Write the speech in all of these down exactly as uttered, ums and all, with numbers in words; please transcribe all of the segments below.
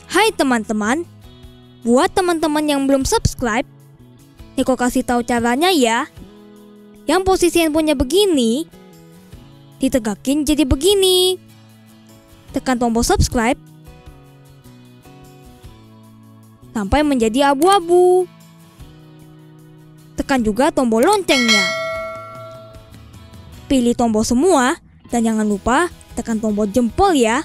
Hai teman-teman, buat teman-teman yang belum subscribe, Niko kasih tahu caranya ya. Yang posisi handphonenya begini, ditegakin jadi begini. Tekan tombol subscribe sampai menjadi abu-abu. Tekan juga tombol loncengnya. Pilih tombol semua dan jangan lupa tekan tombol jempol ya.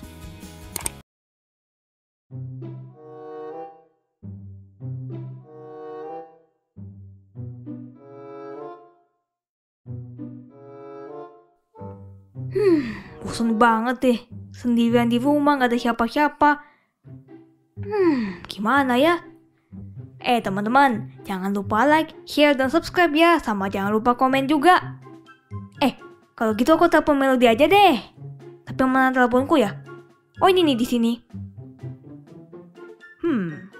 Hmm, bosan banget deh. Sendirian di rumah gak ada siapa-siapa. Hmm, gimana ya? Eh teman-teman, jangan lupa like, share, dan subscribe ya. Sama jangan lupa komen juga. Eh, kalau gitu aku telepon Melody aja deh. Tapi mana teleponku ya? Oh ini nih di sini. Hmm.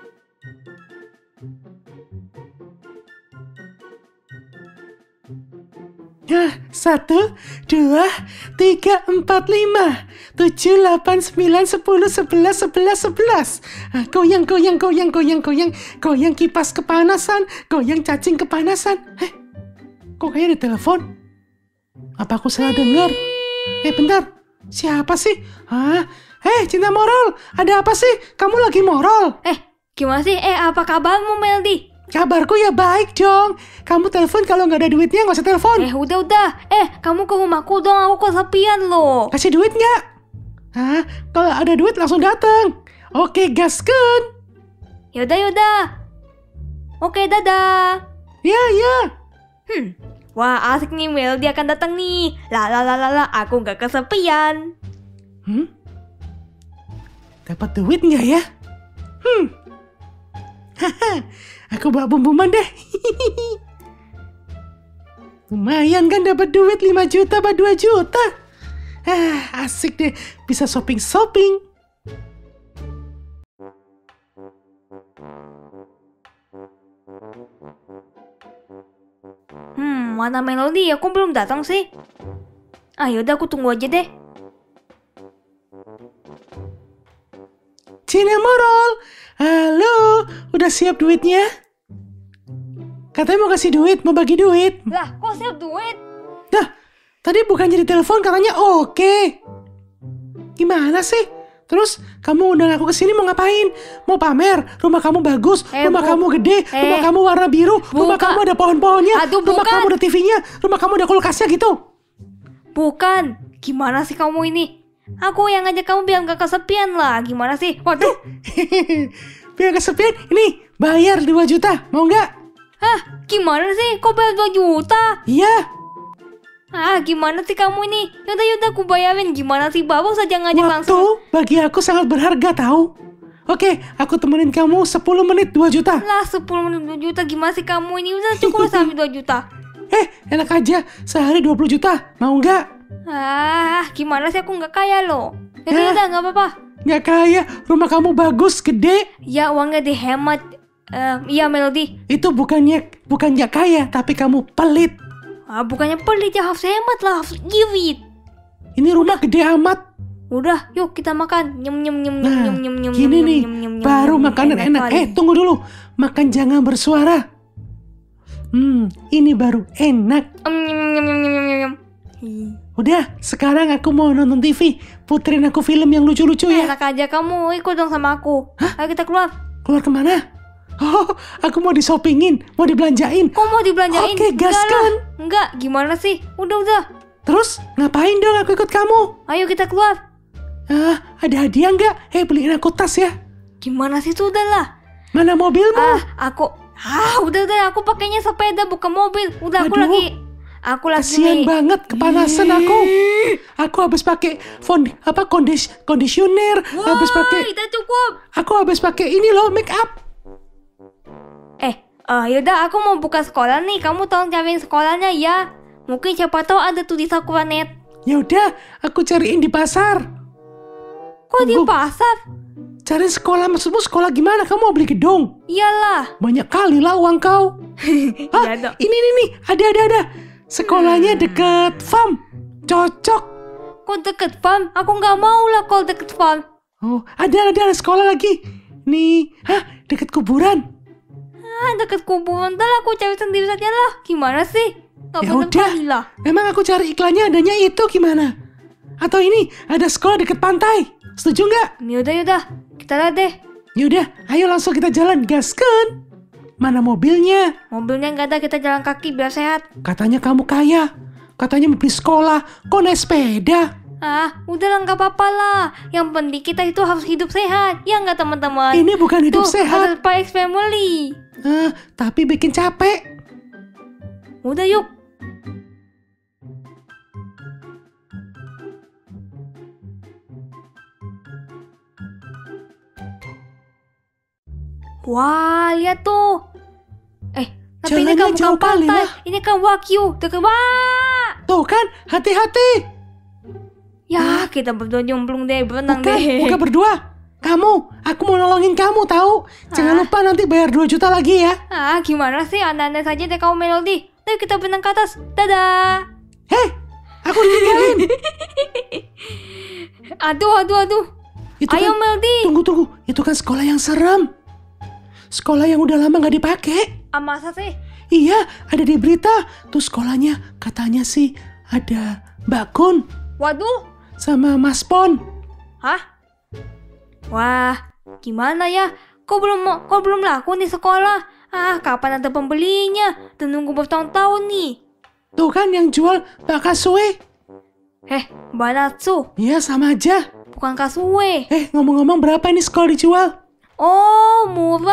Nah, satu, dua, tiga, empat, lima, tujuh, delapan, sembilan, sepuluh, sebelas, sebelas, sebelas. Ah, goyang, goyang, goyang, goyang, goyang, goyang kipas kepanasan, goyang cacing kepanasan. Eh, kok kayak ada telepon? Apa aku salah dengar? Eh, bentar, siapa sih? Hah? Eh, Cinta Moral, ada apa sih? Kamu lagi moral? Eh, gimana sih? Eh, apa kabarmu Melody? Kabarku ya baik dong. Kamu telepon kalau nggak ada duitnya nggak usah telepon. Eh udah-udah. Eh kamu ke rumahku dong, aku kesepian loh. Kasih duit nggak? Hah? Kalau ada duit langsung datang. Oke gaskan. Yaudah yaudah. Oke dadah. Ya ya. Hmm. Wah asik nih Melody akan datang nih. La la la la la. Aku nggak kesepian. Hmm? Dapat duit nggak ya? Hmm. Haha. Aku bawa bumbuman deh. Lumayan kan dapat duit lima juta apa dua juta. Ah, asik deh. Bisa shopping-shopping. Hmm, mana Melody? Aku belum datang sih. Ah yaudah aku tunggu aja deh. Cinta Moral. Halo, udah siap duitnya? Katanya mau kasih duit, mau bagi duit. Lah, kok siap duit? Dah, tadi bukan jadi telepon katanya oke. Okay. Gimana sih? Terus kamu undang aku kesini mau ngapain? Mau pamer? Rumah kamu bagus, eh, rumah bu- kamu gede, eh, rumah kamu warna biru, buka. rumah kamu ada pohon-pohonnya, Aduh, rumah bukan. kamu ada T V-nya, rumah kamu ada kulkasnya gitu. Bukan. Gimana sih kamu ini? Aku yang ngajak kamu biar gak kesepian lah. Gimana sih? Waduh. Biar kesepian, ini bayar dua juta, mau nggak? Hah? Gimana sih? Kok bayar dua juta? Iya. Ah, gimana sih kamu ini? Yaudah yaudah aku bayarin. Gimana sih? Baru saja ngajak Waktu langsung. bagi aku sangat berharga tahu. Oke, aku temenin kamu sepuluh menit dua juta. Lah sepuluh menit dua juta. Gimana sih kamu ini? Udah cukup sampai dua juta. Eh, enak aja. Sehari dua puluh juta. Mau nggak? Ah, gimana sih aku nggak kaya loh. Yaudah Ya. yaudah nggak apa-apa. Nggak kaya. Rumah kamu bagus, gede. Ya uangnya dihemat. Eh, iya Melody. Itu bukannya bukannya kaya, tapi kamu pelit. Ah, bukannya pelit ya, harus hemat lah, harus girit. Ini rumah gede amat. Udah, yuk kita makan. Nyem nyem nyem nyem Nah, nyem nyem nyem. gini nyem, nih, nyem, nyem, baru nyem, makanan enak. kali. Eh, tunggu dulu. Makan jangan bersuara. Hmm, ini baru enak. Em, nyem nyem nyem nyem nyem nyem. Udah, sekarang aku mau nonton T V. Puterin aku film yang lucu-lucu ya. Enak aja kamu, ikut dong sama aku. Ayo kita keluar. Keluar kemana? Oh, aku mau disopingin, mau dibelanjain. Kok mau dibelanjain? Oke, Enggak gaskan. lah. Enggak, gimana sih? Udah udah. Terus ngapain dong aku ikut kamu? Ayo kita keluar. Ah, ada hadiah nggak? Eh, beliin aku tas ya. Gimana sih sudah lah. Mana mobilmu? Ah, aku Ah, udah udah aku pakainya sepeda bukan mobil. Udah aku Aduh, lagi Aku lagi Kasian nih. banget, kepanasan aku. Aku habis pakai fond apa kondis conditioner, Wah, habis pakai kita cukup. aku habis pakai ini loh make up. Eh, uh, yaudah aku mau buka sekolah nih. Kamu tolong cariin sekolahnya ya. Mungkin siapa tahu ada tuh di Sakuranet. Ya udah, aku cariin di pasar. Kok di Tunggu. pasar? Cari sekolah, maksudmu sekolah gimana? Kamu mau beli gedung? Iyalah. Banyak kali lah uang kau. Hah, Iya dong. ini nih nih, ada ada ada. Sekolahnya deket farm, cocok. Kok deket farm? Aku nggak mau lah kalau deket farm. Oh, ada ada ada sekolah lagi. Nih, hah, deket kuburan. Ah, deket kuburan, ntar aku cari sendiri saja lah. Gimana sih? Gak Ya bener udah, kali lah. memang aku cari iklannya adanya itu gimana? Atau ini ada sekolah deket pantai? Setuju nggak? Yaudah, yaudah. Kita lihat deh. Yaudah, ayo langsung kita jalan, gaskan. Mana mobilnya? Mobilnya nggak ada, kita jalan kaki biar sehat. Katanya kamu kaya. Katanya mau beli sekolah. Kok naik sepeda? Ah, udah lah nggak apa-apa lah. Yang penting kita itu harus hidup sehat. Ya nggak teman-teman? Ini bukan hidup Tuh, sehat. ada Spy X Family. Ah, tapi bikin capek. Udah yuk. Wah, lihat tuh. Eh, tapi ini Jalannya kan bukan jauh kali pantai. lah. Ini kan Wagyu. Dekat. Wah! Tuh kan, hati-hati. Ya, kita berdua nyemplung deh, berenang Bukan, deh. bukan berdua. Kamu, aku mau nolongin kamu tahu. Jangan Hah? lupa nanti bayar dua juta lagi ya. Ah, gimana sih? Aneh-aneh saja deh kamu Melody. Ayo kita berenang ke atas. Dadah. Hei, aku ditinggalin. Aduh, aduh, aduh. Itu Ayo kan- Melody. Tunggu, tunggu. Itu kan sekolah yang serem. Sekolah yang udah lama nggak dipakai. Ah, masa sih? Iya, ada di berita. Tuh sekolahnya katanya sih ada Mbak Kun Waduh. sama Mas Pon. Hah? Wah, gimana ya? Kok belum kok belum laku nih sekolah? Ah, kapan ada pembelinya? Dan nunggu bertahun-tahun nih. Tuh kan yang jual bakar suwe. Eh, Banatsu, Iya, sama aja. bukan Kasue. Eh, ngomong-ngomong berapa ini sekolah dijual? Oh,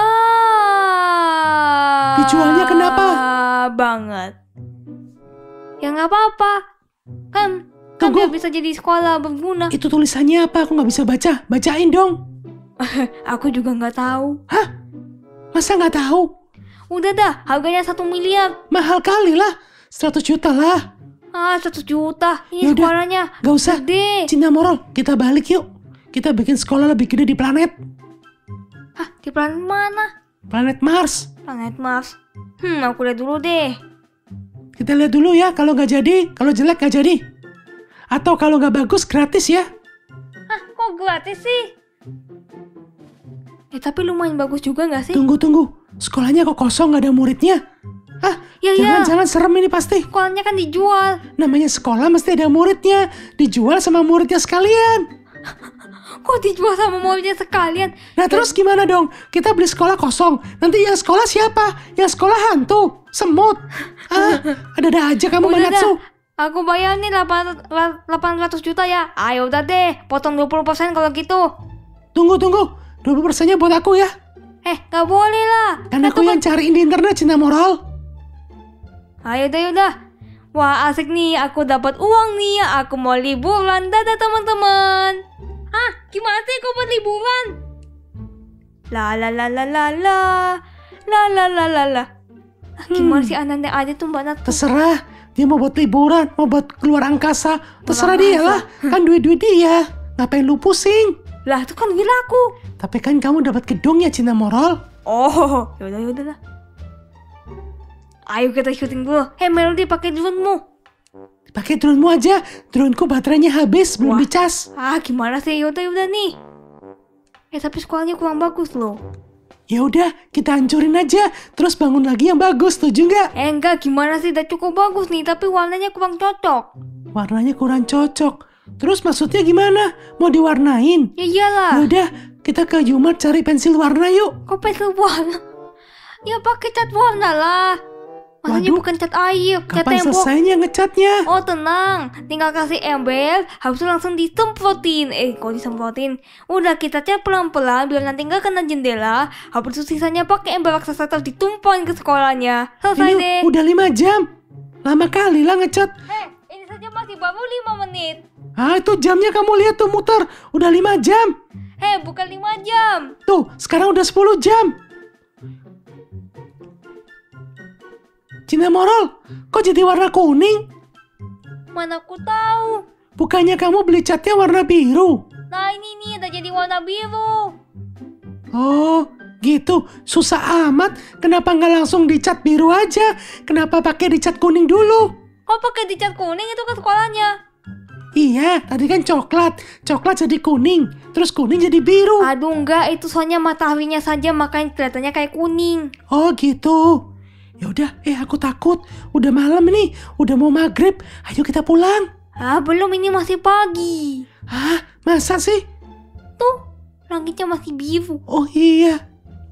murah. Dijualnya kenapa? Banget. Ya nggak apa-apa. Kan, kan Tunggu. biar bisa jadi sekolah berguna. Itu tulisannya apa? Aku nggak bisa baca. Bacain dong. Aku juga nggak tahu. Hah? Masa nggak tahu? Udah dah, harganya satu miliar. Mahal kali lah. seratus juta lah. Ah, satu juta. Ini Yaudah, sekolahnya. Gak usah. Gede. Cinta moral, kita balik yuk. Kita bikin sekolah lebih gede di planet. Hah, di planet mana? Planet Mars. Planet Mars. Hmm, aku lihat dulu deh. Kita lihat dulu ya. Kalau nggak jadi, kalau jelek nggak jadi. Atau kalau nggak bagus, gratis ya. Hah, kok gratis sih? Eh, tapi lumayan bagus juga nggak sih? Tunggu, tunggu. Sekolahnya kok kosong nggak ada muridnya? Ah, Ya, ya. jangan-jangan serem ini pasti. Sekolahnya kan dijual. Namanya sekolah mesti ada muridnya. Dijual sama muridnya sekalian. Kok dijual sama muridnya sekalian? Nah terus gimana dong? Kita beli sekolah kosong. Nanti yang sekolah siapa? Yang sekolah hantu, semut. Ah, ada-ada aja kamu Udah Manatsu. dah, aku bayar nih delapan ratus juta ya. Ayo udah deh, potong dua puluh persen kalau gitu. Tunggu, tunggu. dua puluh persennya buat aku ya. Eh, gak boleh lah. Kan aku yang cariin di internet Cinta Moral. Ayo dah, yaudah. Wah, asik nih. Aku dapat uang nih. Aku mau liburan. Dadah teman-teman. Hah? Gimana sih kau buat liburan? La la la la la la. La la la la la. Ah, gimana Hmm. sih aneh aja tuh Mbak Nat? Terserah. Dia mau buat liburan, mau buat keluar angkasa. Terserah Keluar dia lah. Kan duit-duit dia. Ngapain lu pusing? Lah, itu kan wilaku. Tapi kan kamu dapat gedung ya Cinta Moral. Oh, yaudah yaudah lah. Ayo kita syuting dulu. Hei Melody, pakai drone-mu. Pakai drone-mu aja. Drone-ku baterainya habis, belum Wah. dicas. Ah, gimana sih? Yaudah yaudah nih. Eh, tapi sekolahnya kurang bagus loh. Ya udah, kita hancurin aja. Terus bangun lagi yang bagus, setuju nggak? Eh, enggak, gimana sih? Udah cukup bagus nih, tapi warnanya kurang cocok. Warnanya kurang cocok. Terus maksudnya gimana? Mau diwarnain? Ya iyalah. Ya udah, kita ke Yumart cari pensil warna yuk. Kok pensil warna? Ya pakai cat warna lah. Maksudnya Waduh. bukan cat air, cat Kapan tembok. selesainya ngecatnya? Oh tenang, tinggal kasih embel, habis itu langsung disemprotin. Eh kok disemprotin? Udah kita cat pelan-pelan biar nanti nggak kena jendela. Habis itu sisanya pakai embel raksasa terus ditumpahin ke sekolahnya. Selesai Ini deh. udah lima jam. Lama kali lah ngecat. Eh, ini saja masih baru lima menit. Ah, itu jamnya kamu lihat tuh muter. Udah lima jam. Eh, bukan lima jam. Tuh, sekarang udah sepuluh jam. Cinta Moral, kok jadi warna kuning? Mana aku tahu. Bukannya kamu beli catnya warna biru? Nah ini nih udah jadi warna biru. Oh, gitu. Susah amat. Kenapa nggak langsung dicat biru aja? Kenapa pakai dicat kuning dulu? Kok pakai dicat kuning itu ke sekolahnya? Iya, tadi kan coklat. Coklat jadi kuning, terus kuning jadi biru. Aduh enggak, itu soalnya mataharinya saja makanya kelihatannya kayak kuning. Oh gitu. Ya udah, eh aku takut. Udah malam nih, udah mau maghrib. Ayo kita pulang. Ah, belum, ini masih pagi. Hah, masa sih? Tuh, langitnya masih biru. Oh iya.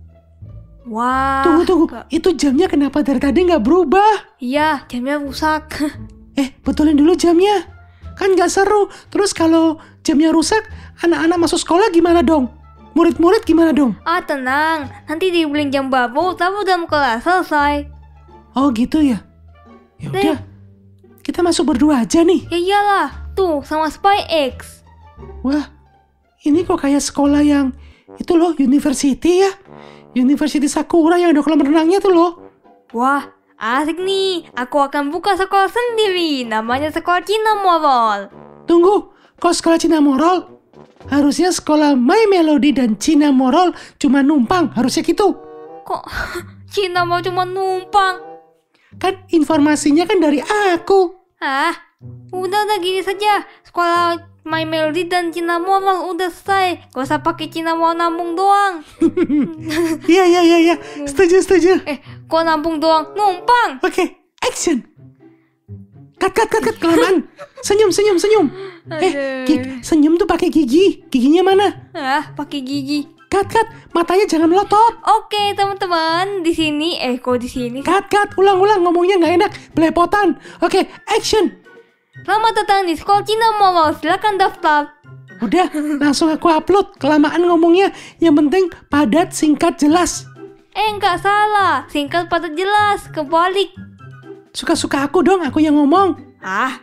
Wah. Tunggu, tunggu. Gak... Itu jamnya kenapa dari tadi nggak berubah? Iya, jamnya rusak. Eh, betulin dulu jamnya. Kan nggak seru. Terus kalau jamnya rusak, anak-anak masuk sekolah gimana dong? Murid-murid gimana dong? Ah, tenang. Nanti dibeliin jam baru, tapi udah kelas selesai. Oh gitu ya? Ya udah. Kita masuk berdua aja nih. Ya iyalah. Tuh, sama Spy X. Wah, ini kok kayak sekolah yang itu loh, university ya. University Sakura yang ada kolam renangnya tuh loh. Wah, asik nih. Aku akan buka sekolah sendiri. Namanya Sekolah Cina Moral. Tunggu, kok sekolah Cina Moral? Harusnya sekolah My Melody dan Cina Moral cuma numpang. Harusnya gitu. Kok Cina mau cuma numpang? Kan informasinya kan dari aku. Ah, udah udah gini saja. Sekolah My Melody dan Cina Moral udah selesai. Gak usah pakai Cina Moral nambung doang. Iya, iya, iya, iya. Setuju, setuju. Eh, kok nambung doang? Numpang. Oke, okay, action. Cut, cut, cut, cut. Kelamaan. Senyum, senyum, senyum. Eh, gig, senyum tuh pakai gigi. Giginya mana? Ah, pakai gigi. Cut, cut. Matanya jangan melotot. Oke, teman-teman. Di sini, eh, kok di sini? Cut, cut. Ulang, ulang. Ngomongnya nggak enak. Belepotan. Oke, okay, action. Selamat datang di Sekolah Cina Moral. Silakan daftar. Udah, langsung aku upload. Kelamaan ngomongnya. Yang penting padat, singkat, jelas. Eh, nggak salah. Singkat, padat, jelas. Kebalik. Suka-suka aku dong, aku yang ngomong. Ah.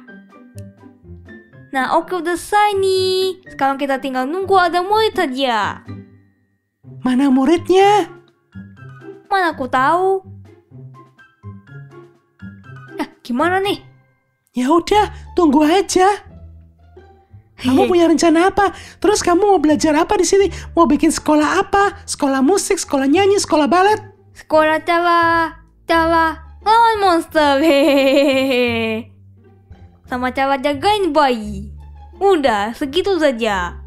Nah, oke, udah selesai nih. Sekarang kita tinggal nunggu ada murid saja. Mana muridnya? Mana aku tahu. Nah, gimana nih? Ya udah, tunggu aja. Kamu punya rencana apa? Terus kamu mau belajar apa di sini? Mau bikin sekolah apa? Sekolah musik, sekolah nyanyi, sekolah balet? Sekolah cara cara lawan monster. Hehehe. Sama cara jagain bayi. Udah, segitu saja.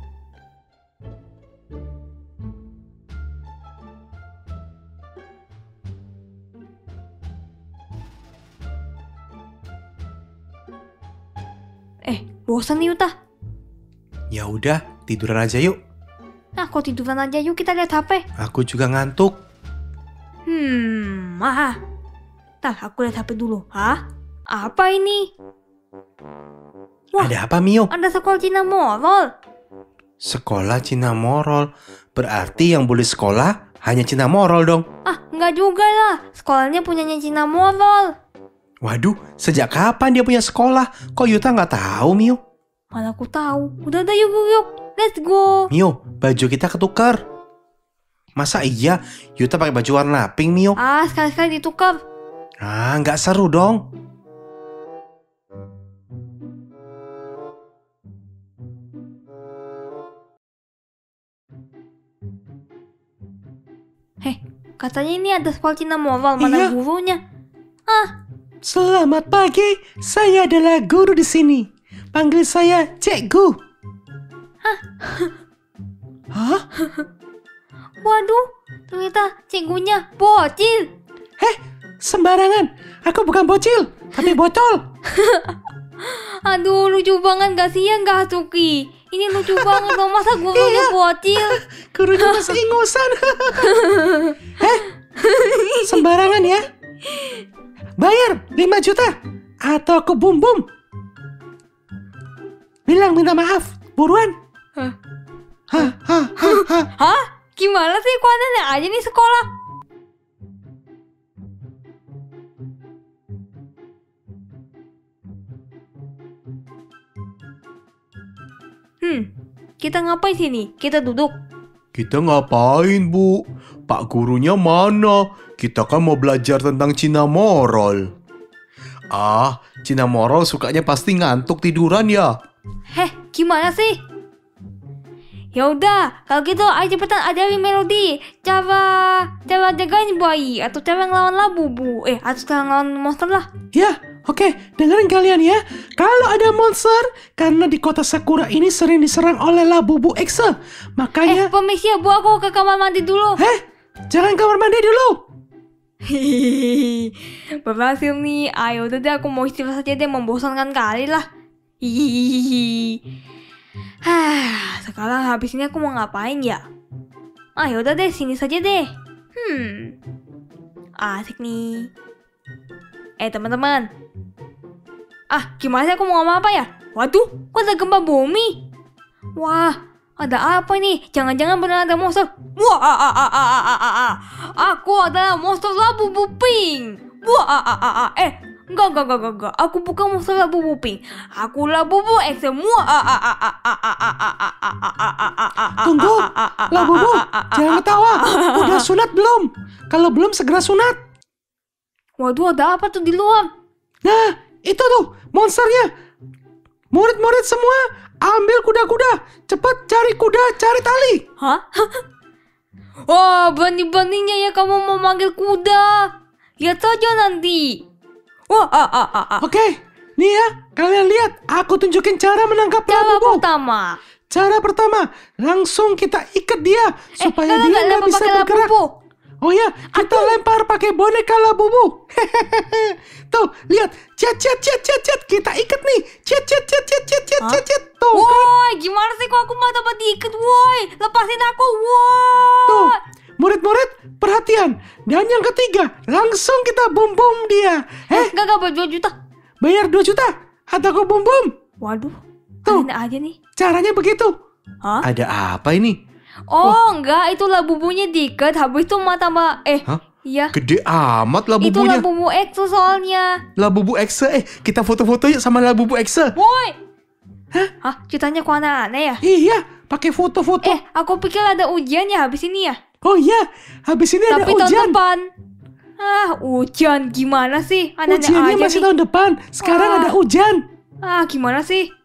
Eh, bosan nih Uta. Ya udah, tiduran aja yuk. Nah, kok tiduran aja, yuk kita lihat H P. Aku juga ngantuk. Hmm, ah. Tah, aku lihat H P dulu. Hah? Apa ini? Wah, ada apa, Mio? ada sekolah Cina Moral. Sekolah Cina Moral? Berarti yang boleh sekolah hanya Cina Moral dong? Ah, enggak juga lah. Sekolahnya punyanya Cina Moral. Waduh, sejak kapan dia punya sekolah? Kok Yuta nggak tahu, Mio? Mana aku tahu. Udah, udah, yuk, yuk, yuk. Let's go. Mio, baju kita ketukar. Masa iya Yuta pakai baju warna pink, Mio? Ah, sekali-sekali ditukar. Ah, nggak seru dong. Heh, katanya ini ada sekolah Cina Moral. Mana Iya. gurunya? Ah, Selamat pagi, saya adalah guru di sini. Panggil saya Cikgu. Hah? Hah? waduh. Ternyata cikgunya bocil. Heh, sembarangan. Aku bukan bocil, tapi botol. Aduh, lucu banget gak sih ya, Kak Suki? Ini lucu banget loh, masa gurunya Iya. bocil? Gurunya masih ingusan. Heh, sembarangan ya. Bayar lima juta atau aku bum bum. Bilang minta maaf, buruan. Hah? Hah, hah, hah, hah. Hah? Gimana sih, kok aneh aja nih sekolah? Hmm, kita ngapain sini? Kita duduk. Kita ngapain, Bu? Pak gurunya mana? Kita kan mau belajar tentang Cina Moral. Ah, Cina Moral sukanya pasti ngantuk tiduran ya. Heh, gimana sih? Ya udah, kalau gitu ayo cepetan ajarin Melody cara cara jagain bayi atau cara ngelawan labu bu. Eh, atau cara ngelawan monster lah. Ya, Oke, dengerin kalian ya. Kalau ada monster, karena di kota Sakura ini sering diserang oleh Labubu X, Eh, makanya... permisi ya Bu, aku ke kamar mandi dulu. Eh, jangan kamar mandi dulu. Hihihi, berhasil nih. Ayo udah deh, aku mau istirahat saja deh, membosankan kali lah. Hihihi. Hah, sekarang habis ini aku mau ngapain ya? Ayo udah deh, sini saja deh. Hmm, asik nih. Eh teman-teman, ah gimana sih aku mau ngomong apa ya? Waduh, kok ada gempa bumi? Wah, ada apa nih? Jangan-jangan benar ada monster. Wah, ah, ah, ah, ah, ah, ah, ah. Aku adalah monster Labubu Pink. Wah, ah, ah, ah, ah. Eh, enggak, enggak, enggak, enggak, enggak. Aku bukan monster Labubu Pink. Aku Labubu X semua. Ah, ah, ah, ah, ah, ah, ah, ah, ah, ah, ah, ah, ah. Tunggu, Labubu, jangan ketawa. Udah sunat belum? Kalau belum segera sunat. Waduh, ada apa tuh di luar? Nah, itu tuh monsternya. Murid-murid semua, ambil kuda-kuda. Cepat cari kuda, cari tali. Hah? Wah, berani-beraninya ya kamu mau manggil kuda. Lihat saja nanti. Wah, ah, ah, ah, ah. Oke, nih ya, kalian lihat. Aku tunjukin cara menangkap Cara Labubu. pertama. Cara pertama, langsung kita ikat dia supaya eh, dia nggak bisa pakai bergerak. Labubu. Oh ya, kita lempar pakai boneka Labubu. Tuh, lihat, cet cet cet cet cet, kita ikat nih. Cet cet cet cet cet cet cet cet. Tuh, kan? Woi, gimana sih kok aku mau dapat diikat? Woi, lepasin aku. Tuh, Woi. murid-murid, perhatian. Dan yang ketiga, langsung kita bom bom dia. Eh, Gak gak berdua juta. bayar dua juta atau kau bom bom. Waduh, Tuh. aneh aja nih. Caranya begitu. Hah? Ada apa ini? Oh, enggak, itu Labubunya diikat. Habis itu mata mbak. Eh, Hah? iya. Gede amat Itu Labubunya. Labubu X soalnya. Labubu X. Eh, kita foto-foto yuk sama Labubu X. Woi. Hah? Ceritanya kok aneh-aneh ya? Iya, pakai foto-foto. Eh, aku pikir ada ujian ya habis ini ya. Oh iya, habis ini ada Tapi tahun ujian. depan. Ah, hujan gimana sih? Aneh-aneh Ujiannya aja masih nih. tahun depan. Sekarang Wah. ada hujan. Ah, gimana sih?